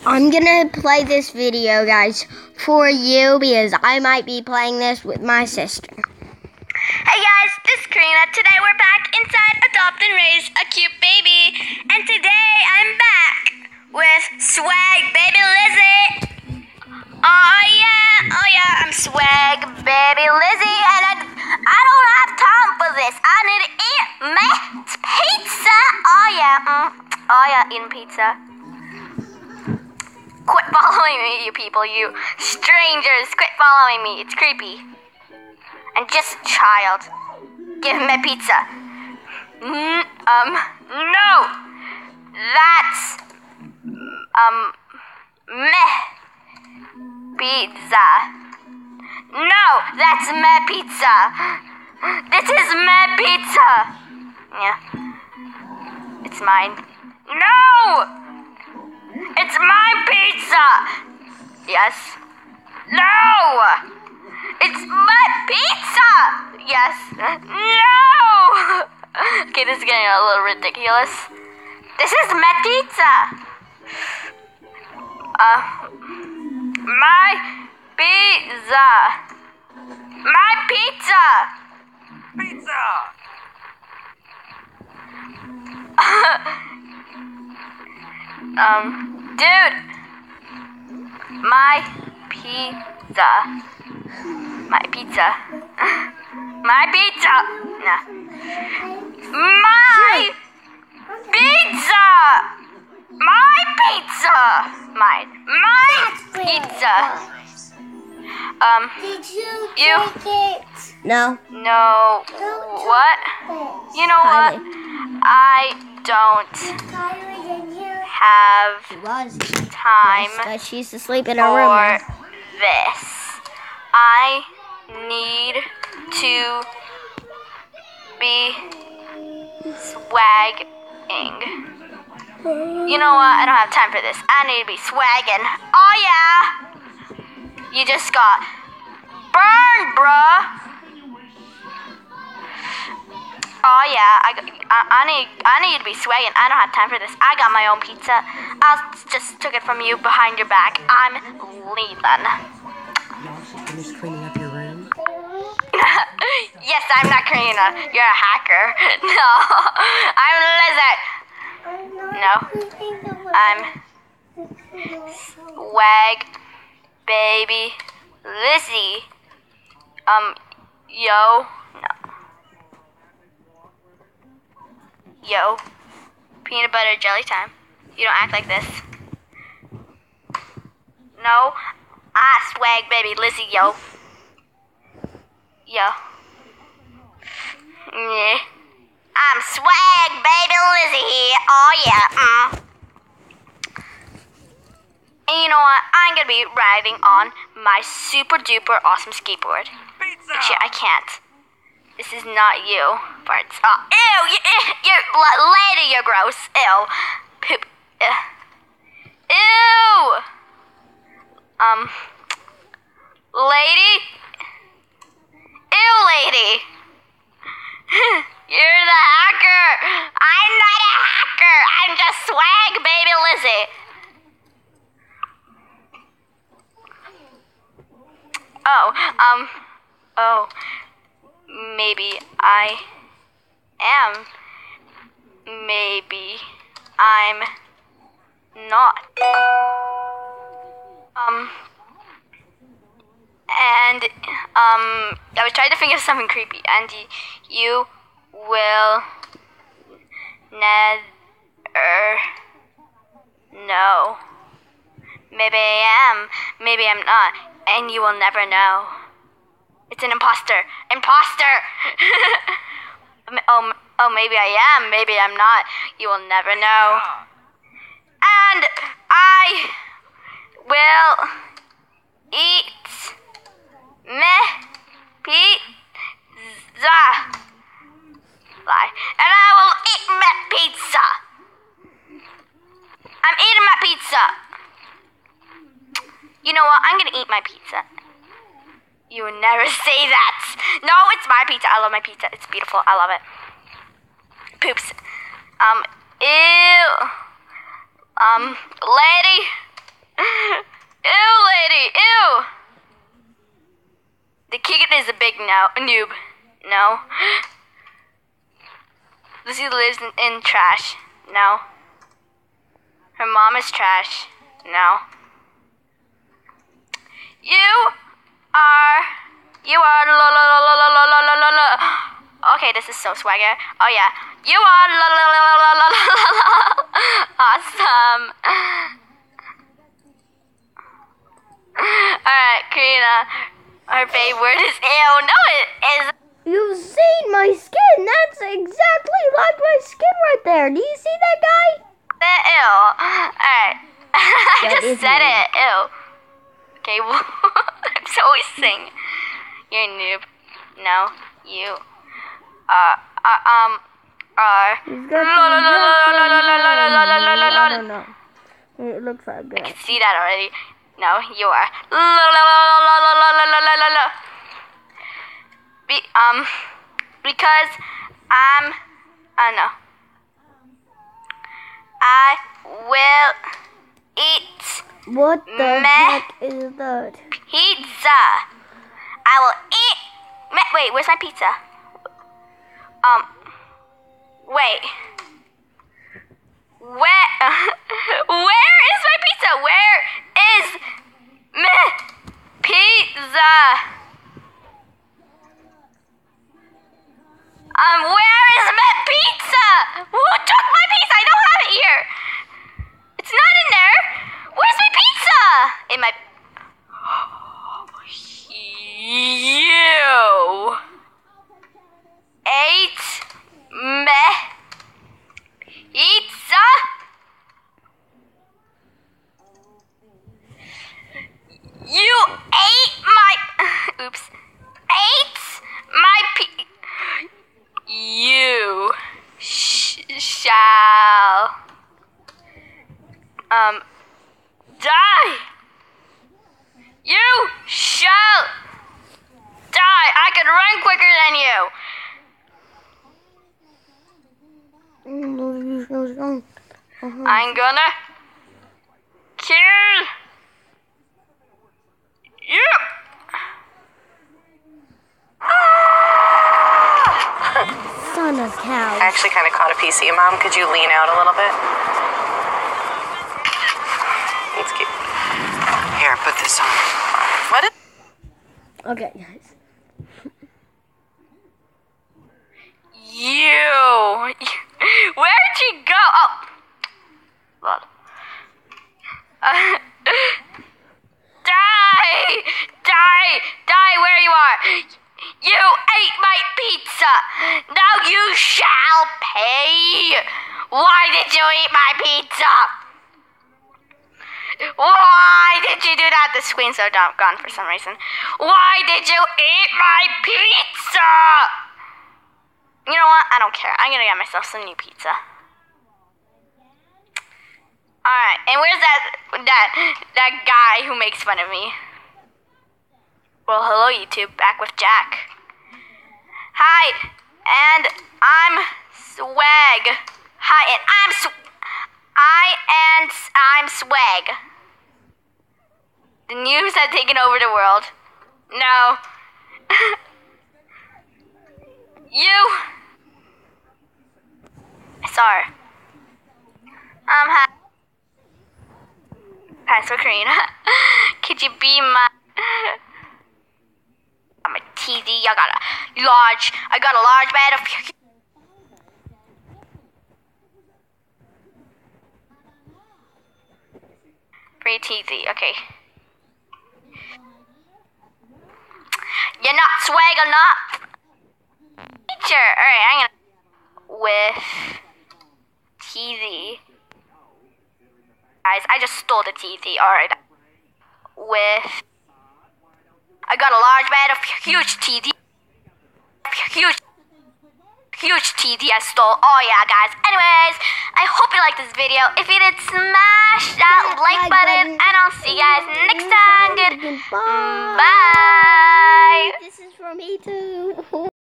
I'm gonna play this video, guys, for you because I might be playing this with my sister. Hey guys, this is Karina. Today we're back inside Adopt and Raise a Cute Baby. And today I'm back with Swag Baby Lizzie. Oh yeah, I'm Swag Baby Lizzie. And I don't have time for this. I need to eat my pizza. Oh yeah, eating pizza. Quit following me, you people, you strangers. Quit following me. It's creepy. I'm just a child. Give me my pizza. No. That's, meh pizza. No, that's my pizza. This is my pizza. Yeah. It's mine. No! It's my pizza! Yes. No! It's my pizza! Yes. No! Okay, this is getting a little ridiculous. This is my pizza! My pizza! My pizza! Pizza! Dude! My pizza. My pizza. My pizza! Nah. My pizza! My pizza! My pizza! Did you take it? No. No. What? You know what? I don't have It was time but she's asleep in her for room. this. I need to be swagging. You know what? I don't have time for this. I need to be swagging. Oh yeah! You just got burned, bruh. Oh yeah, I need to be swagging. I don't have time for this. I got my own pizza. I just took it from you behind your back. I'm leaving. You also finished cleaning up your room? Yes, I'm not Karina. You're a hacker. No, I'm Lizzie. No, I'm Swag Baby Lizzie. Yo. No. Yo. Peanut butter jelly time. You don't act like this. No. Swag Baby Lizzie, yo. Yo. Yeah. I'm Swag Baby Lizzie. Oh yeah. And you know what? I'm gonna be riding on my super duper awesome skateboard. Pizza. Actually, I can't. This is not you, farts. Oh, ew! You're lady. You're gross. Ew. Poop. Ew. Lady. Ew, lady. You're the hacker. I'm not a hacker. I'm just Swag Baby Lizzie. Oh, maybe I am. Maybe I'm not. And, I was trying to think of something creepy, and you will never know. Maybe I am, maybe I'm not, and you will never know. It's an imposter. Imposter! Oh, maybe I am, maybe I'm not. You will never know. And I will eat me pizza. Lie. And I will eat my pizza. I'm eating my pizza. You know what? I'm gonna eat my pizza. You would never say that. No, it's my pizza. I love my pizza. It's beautiful. I love it. Poops. Ew. Lady. Ew, lady, ew. The kid is a big noob. No. Lucy lives in trash. No. Her mom is trash. No. You are la la la la la la la la la. Okay, this is so swagger. Oh yeah. You are la la la la la la la. Awesome. Alright, Karina. Her favorite word is ew. No, it is. You've seen my skin. That's exactly like my skin right there. Do you see that guy? Ew. Alright. I just said me. it. Ew. Okay, well, I'm so always saying. You're a noob. No, you are. He's got I don't know. It looks like I that. can see that already. No, you are. Because no. I will eat What the heck is that? pizza. I will eat. Wait, where's my pizza? Wait. Where is my pizza? Where is my pizza? Where is my pizza? Who took my pizza? I don't have it here. It's not in there. Where's my pizza? In my... You ate my pizza? You ate my... Oops. Ate my You shall... die. You shall die. I can run quicker than you. I'm gonna kill you. Son of cow. I actually kind of caught a piece of you, Mom. Could you lean out a little bit? That's cute. Here, put this on. What is... Okay, guys. Where'd you go? Oh. Lol. Die where you are. You ate my pizza. Now you shall pay. Why did you eat my pizza? Why did you do that? The screen's so gone for some reason. Why did you eat my pizza? You know what? I don't care. I'm gonna get myself some new pizza. Alright, and where's that guy who makes fun of me? Well, hello YouTube, back with Jack. Hi, and I'm Swag. Hi, and I'm Swag. The news have taken over the world. No. You. Sorry. Hi. Pastor Karina. Could you be my... I'm a TD. I got a large bed of... Free TD. Okay. You're not Swag or not? Teacher. Alright, I'm gonna... With... TD. Guys, I just stole the TD. Alright. With... I got a large bag of huge TD. Huge TD I stole. Oh yeah, guys. Anyways, I hope you liked this video. If you did, smash that like button. And I'll see you guys next time. Goodbye. Bye. This is from me too.